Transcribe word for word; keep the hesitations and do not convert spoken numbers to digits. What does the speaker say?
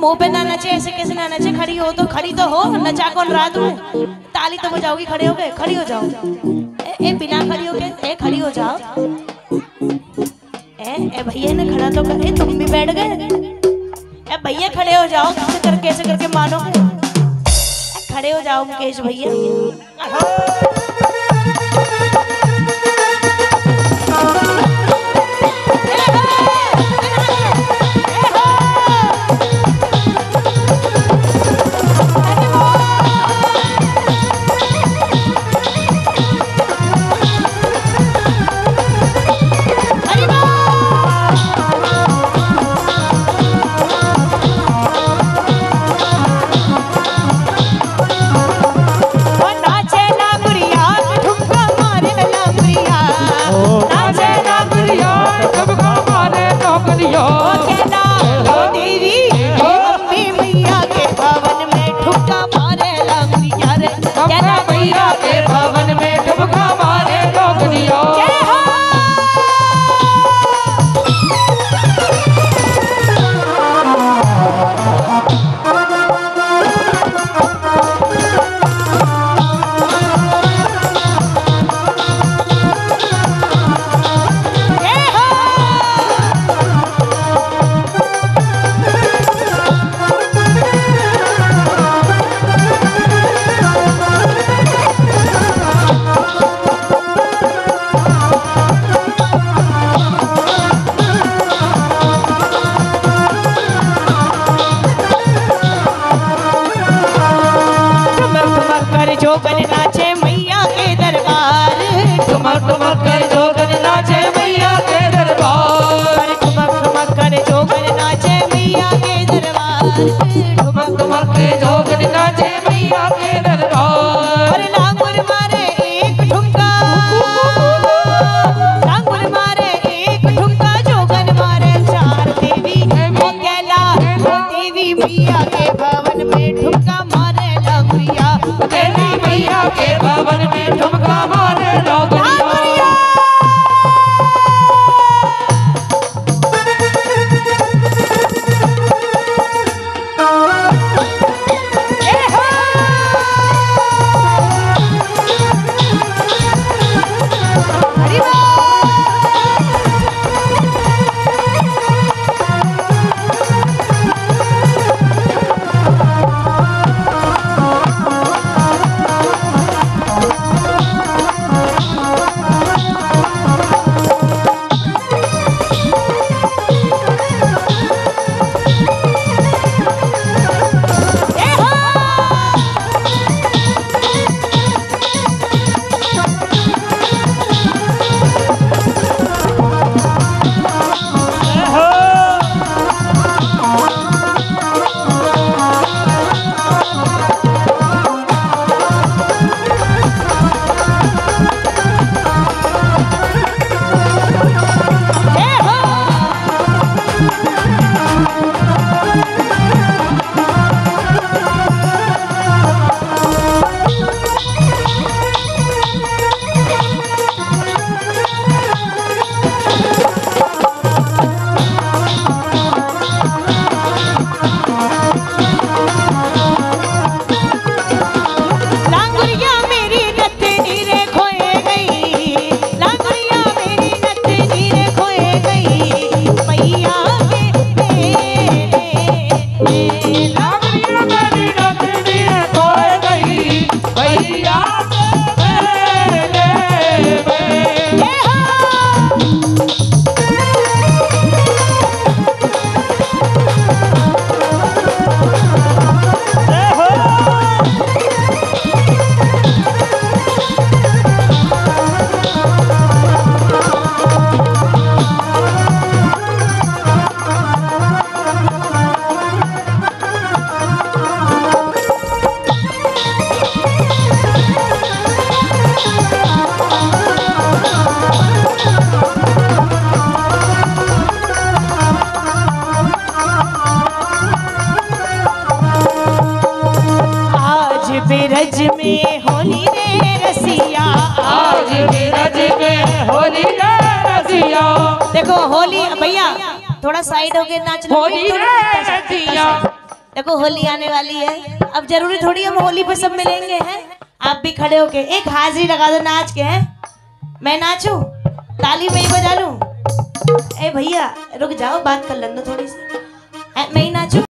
मुंह पे ना नचे, ऐसे कैसे ना नचे? खड़ी हो तो खड़ी तो हो, नचा कौन रहा तुम्हें? ताली तो बजाओगी, खड़े हो गए, खड़ी हो जाओ। ए, ए बिना खड़ी हो गए, ए खड़ी हो जाओ। ए ए भैया ने खड़ा तो कर, ए तुम भी बैठ गए। ए भैया खड़े हो जाओ, कैसे कर कैसे करके मानो। खड़े हो जाओ मुकेश भैया। जोगन नाचे मैया के दरबार, ठुमक ठुमक कर जोगन नाचे मैया के दरबार, ठुमक ठुमक कर जोगन नाचे मैया के दरबार, ठुमक ठुमक के जोगन नाचे मैया के दरबार। अरे लांगुर मारे एक ठुमका, लांगुर मारे एक ठुमका, जोगन मारे चार देवी, वो कहला वो देवी मैया के भवन में ठुमका मारे लांगुरिया, देवी मैया के भवन में ठुमका मारे लांगुरिया। बिरज में होली रे रसिया, आज बिरज में होली रे रसिया। देखो होली भैया थोड़ा साइड होके नाच लो। होली रे रसिया, देखो होली आने वाली है, अब जरूरी थोड़ी हम होली पे सब मिलेंगे हैं। आप भी खड़े होके एक हाजिरी लगा दो नाच के। हैं मैं नाचूं, ताली में ही बजा लूं? ए भैया रुक जाओ, बात कर लें थोड़ी सी। मैं ही नाचूं?